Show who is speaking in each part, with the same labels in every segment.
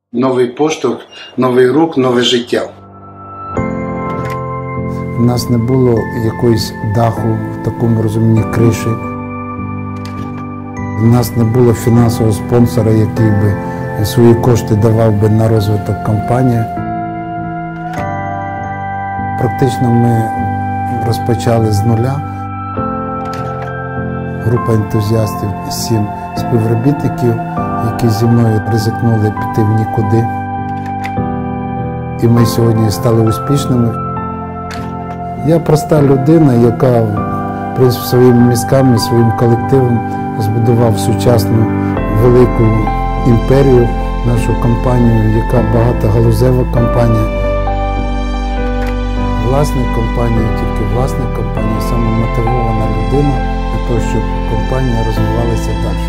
Speaker 1: Новий поштовх, новий рух, нове життя.
Speaker 2: У нас не було якоїсь даху, в такому розумінні криші. У нас не було фінансового спонсора, який би свої кошти давав би на розвиток компанії. Практично ми розпочали з нуля. Група ентузіастів, 7 співробітників, які зі мною ризикнули піти в нікуди. І ми сьогодні стали успішними. Я проста людина, яка своїми мізками, своїм колективом збудував сучасну велику імперію, нашу компанію, яка багатогалузева компанія. Власник компанії, тільки власник компанії, саме мотивована людина для того, щоб компанія розвивалася далі.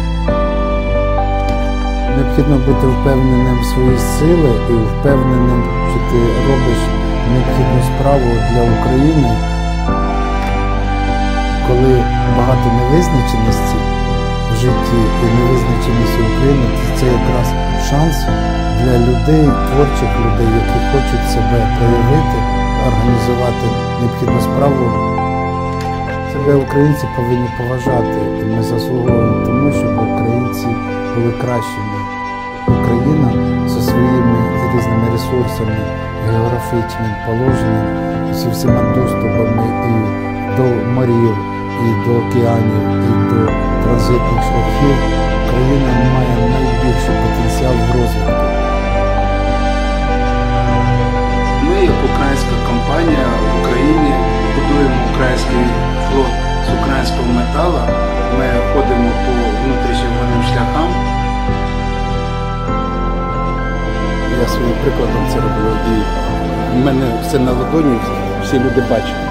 Speaker 2: Необхідно бути впевненим в свої сили і впевненим, що ти робиш необхідну справу для України. Коли багато невизначеності в житті і невизначеності України, то це якраз шанс для людей, творчих людей, які хочуть себе проявити, організувати необхідну справу. Себе українці повинні поважати, і ми заслуговуємо тому, щоб українці були кращими. Україна зі своїми різними ресурсами, географічним положенням, зі всіма доступами і до морів, і до океанів, і до транзитних шляхів, Україна має найбільший потенціал в розвитку.
Speaker 1: Ми, як українська компанія в Україні, будуємо український флот з українського металу. Ми ходимо по внутрішнім водним шляхам.
Speaker 3: Я своїм прикладом це роблю, і в мене все на ладоні, всі люди бачать.